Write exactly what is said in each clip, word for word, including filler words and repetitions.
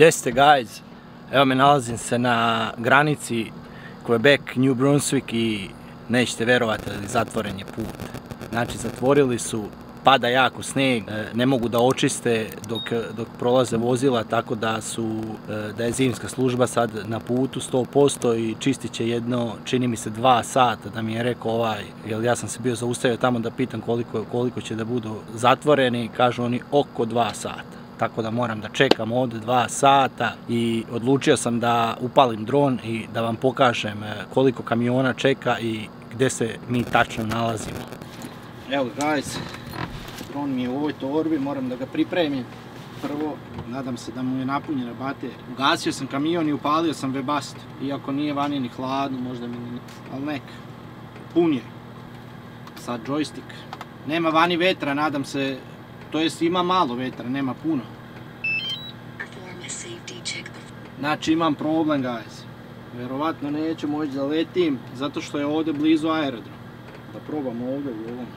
Gdje ste, guys? Evo me, nalazim se na granici Quebec, New Brunswick i nećete verovati, ali zatvoren je put. Znači, zatvorili su, pada jako snijeg, ne mogu da očiste dok, dok prolaze vozila, tako da su, da je zimska služba sad na putu sto posto i čistit će jedno, čini mi se, dva sata, da mi je rekao ovaj, jer ja sam se bio zaustavio tamo da pitam koliko, koliko će da budu zatvoreni, kažu oni oko dva sata. Tako da moram da čekam ovdje dva sata i odlučio sam da upalim dron i da vam pokažem koliko kamiona čeka i gdje se mi tačno nalazimo. Evo, guys, dron mi je u ovoj torbi, moram da ga pripremim. Prvo, nadam se da mu je napunjena baterija. Ugasio sam kamion i upalio sam Webasto, iako nije vani ni hladno, možda mi ni... ali nek. Pun je. Sad joystick. Nema vani vetra, nadam se, to jest ima malo vetra, nema puno. Znači imam problem, guys. Vjerovatno neću moći da letim, zato što je ovdje blizu aerodrom. Da probam ovdje u ovom.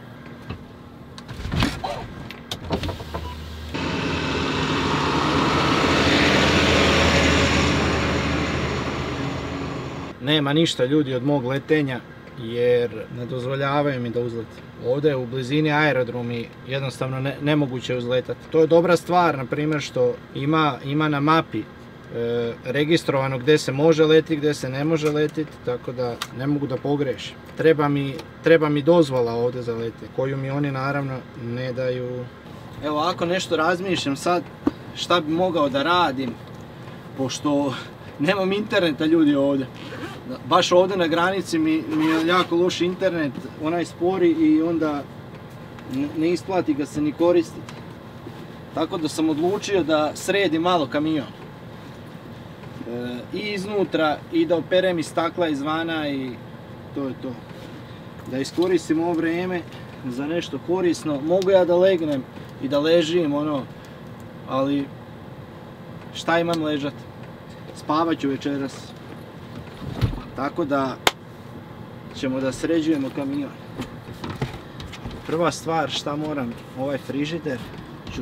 Nema ništa, ljudi, od mog letenja, jer ne dozvoljavaju mi da uzletim. Ovdje u blizini aerodrom i jednostavno ne, nemoguće uzletati. To je dobra stvar, na primjer, što ima, ima na mapi e, registrovano gdje se može letiti, gdje se ne može letiti, tako da ne mogu da pogrešim. Treba mi, treba mi dozvola ovdje za lete, koju mi oni naravno ne daju. Evo, ako nešto razmišljam sad šta bi mogao da radim, pošto nemam interneta, ljudi, ovdje. Baš ovdje na granici mi, mi je jako loš internet, onaj spori i onda ne isplati ga se ni koristiti. Tako da sam odlučio da sredim malo kamion. E, I iznutra, i da operem iz stakla izvana i to je to. Da iskoristim ovo vrijeme za nešto korisno. Mogu ja da legnem i da ležim, ono, ali šta imam ležati? Spavat ću večeras. Tako da ćemo da sređujemo kamion. Prva stvar šta moram, ovaj frižider ću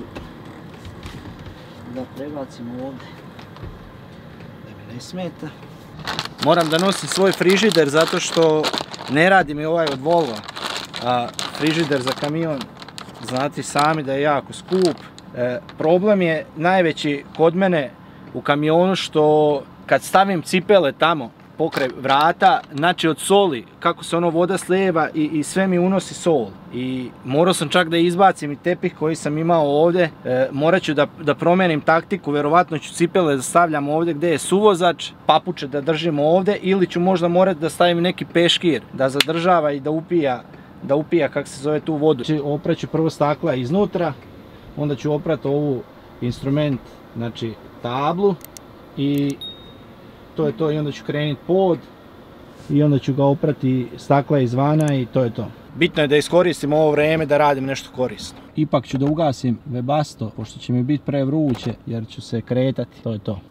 da prebacim ovdje da mi ne smeta. Moram da nosim svoj frižider zato što ne radi mi ovaj od Volvo. A frižider za kamion, znate sami da je jako skup. E, problem je najveći kod mene u kamionu što kad stavim cipele tamo pokraj vrata, znači od soli, kako se ono voda slijeva i, i sve mi unosi sol. I morao sam čak da izbacim i tepih koji sam imao ovdje. E, morat ću da, da promijenim taktiku, vjerovatno ću cipele da stavljam ovdje gdje je suvozač, papuče da držim ovdje ili ću možda morati da stavim neki peškir da zadržava i da upija, da upija kak se zove tu vodu. Oprat ću prvo stakla iznutra, onda ću oprati ovu instrument, znači tablu i to je to, i onda ću krenuti pod i onda ću ga oprati stakla izvana i to je to. Bitno je da iskoristim ovo vrijeme da radim nešto korisno. Ipak ću da ugasim Webasto, pošto će mi biti prevruće jer ću se kretati, to je to.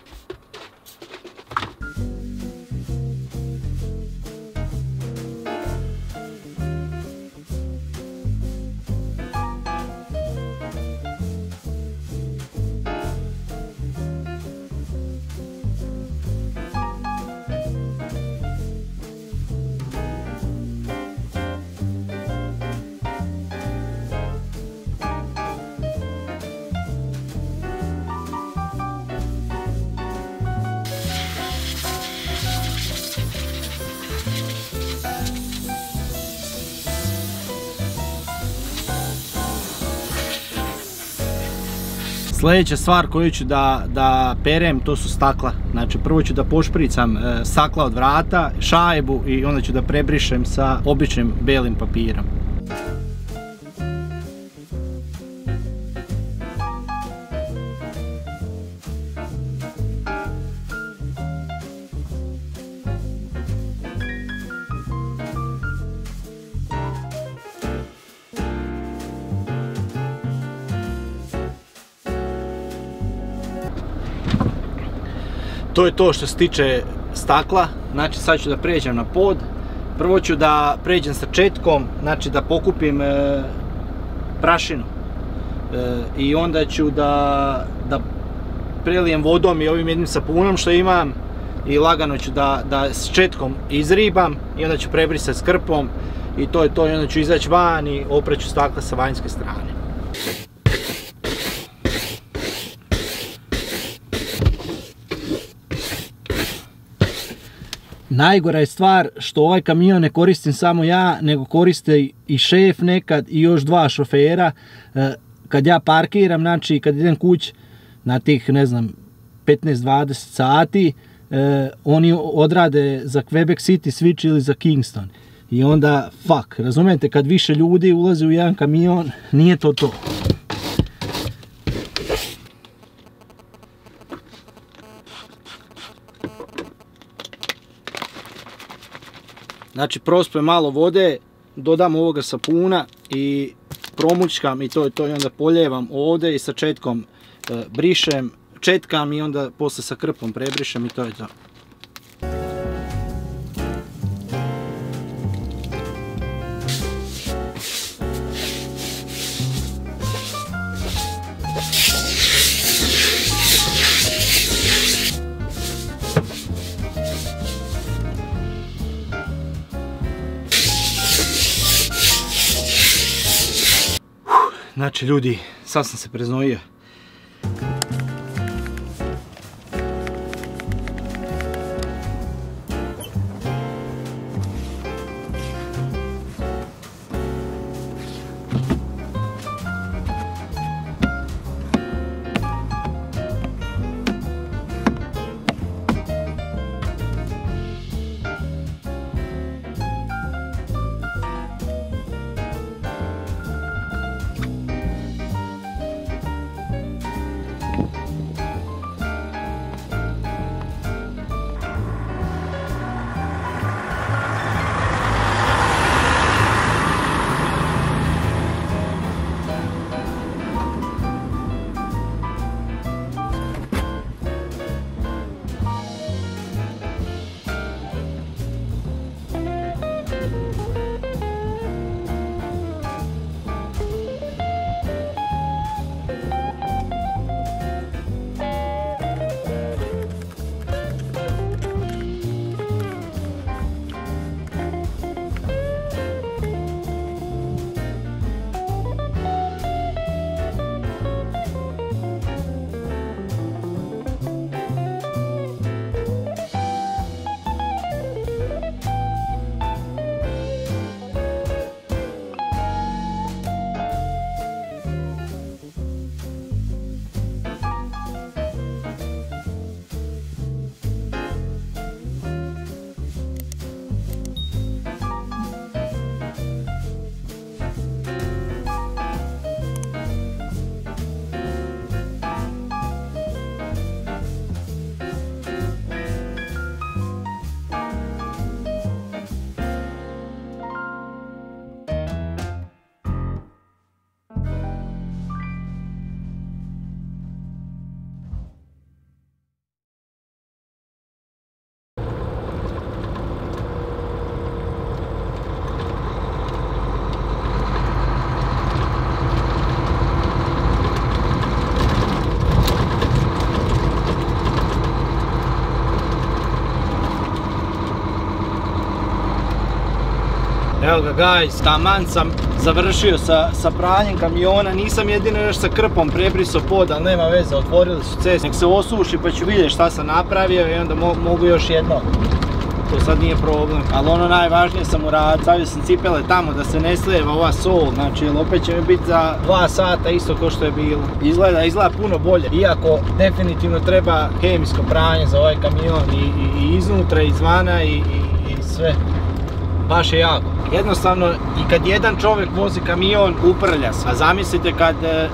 Sljedeća stvar koju ću da, da perem, to su stakla. Znači prvo ću da pošpricam e, stakla od vrata, šajbu i onda ću da prebrišem sa običnim belim papirom. To je to što se tiče stakla, znači sad ću da pređem na pod. Prvo ću da pređem sa četkom, znači da pokupim e, prašinu. E, I onda ću da, da prelijem vodom i ovim jednim sapunom što imam i lagano ću da, da s četkom izribam i onda ću prebrisati s krpom i to je to, i onda ću izaći van i opreću stakla sa vanjske strane. Najgora je stvar što ovaj kamion ne koristim samo ja, nego koriste i šef nekad i još dva šofera. Kad ja parkiram, znači kad idem kuć na tih, ne znam, petnaest dvadeset sati, oni odrade za Quebec City switch ili za Kingston. I onda, fuck, razumijete, kad više ljudi ulazi u jedan kamion, nije to to. Znači prospujem malo vode, dodam ovoga sapuna i promučkam i to je to, i onda poljevam ovdje i sa četkom e, brišem, četkam i onda posle sa krpom prebrišem i to je to. Znači ljudi, sad sam se preznojio. Evo ga guys, taman sam završio sa, sa pranjem kamiona, nisam jedino još sa krpom prebrisao pod, ali nema veze, otvorili su cest. Nek se osuši pa ću vidjeti šta sam napravio i onda mo mogu još jedno. To sad nije problem, ali ono najvažnije sam uradio, stavio sam cipele tamo da se ne slijeva ova sol, znači jer opet će mi biti za dva sata isto kao što je bilo. Izgleda, izgleda puno bolje, iako definitivno treba hemijsko pranje za ovaj kamion i, i, i iznutra, i izvana i, i, i sve. Baš je jako. Jednostavno, i kad jedan čovjek vozi kamion, uprlja se. A zamislite kad e,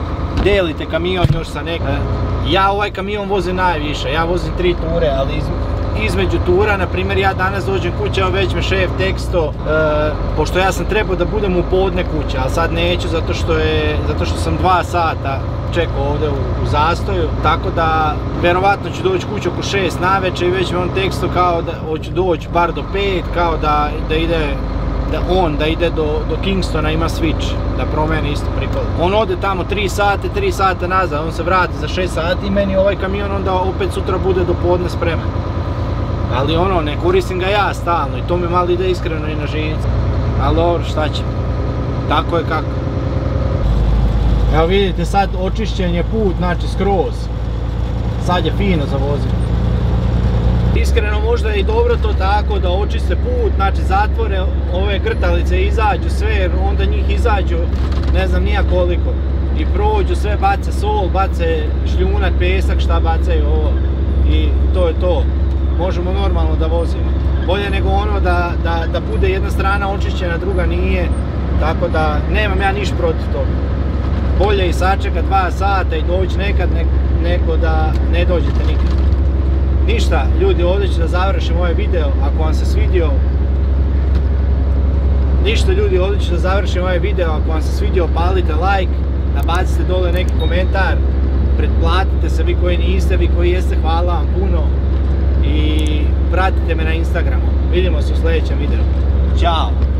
delite kamion još sa nekim. E, ja ovaj kamion vozim najviše, ja vozim tri ture, ali iz, između tura, na primjer ja danas dođem kuće, evo već me šef teksto, e, pošto ja sam trebao da budem u podne kuće, ali sad neću zato što, je, zato što sam dva sata čekao ovdje u, u zastoju, tako da verovatno ću doći kući oko šest navečer i već me on teksto kao da hoću doći bar do pet, kao da, da ide da on da ide do, do Kingstona ima switch, da promeni isto prikol. On ode tamo tri sata, tri sata nazad, on se vrati za šest sati i meni ovaj kamion onda opet sutra bude do podne spreman. Ali ono, ne koristim ga ja stalno i to mi malo ide iskreno i na živce. Ali dobro, šta će? Tako je kako. Evo vidite sad očišćen je put, znači skroz. Sad je fino za voziti. Iskreno možda je i dobro to tako da očiste put, znači zatvore ove grtalice, izađu sve, jer onda njih izađu ne znam nija koliko. I prođu sve, bace sol, bace šljunak, pesak, šta bacaju ovo. I to je to. Možemo normalno da vozimo. Bolje nego ono da, da, da bude jedna strana očišćena, druga nije. Tako da nemam ja niš protiv toga. Bolje i sačekat dva sata i doći nekad ne, nego da ne dođete nikad. Ništa, ljudi, ovdje ću da završim ovaj video, ako vam se svidio. Ništa ljudi, ovdje ću da završim ovaj video, ako vam se svidio palite like, nabacite dole neki komentar, pretplatite se vi koji niste, vi koji jeste, hvala vam puno i pratite me na Instagramu. Vidimo se u sljedećem videu. Ćao!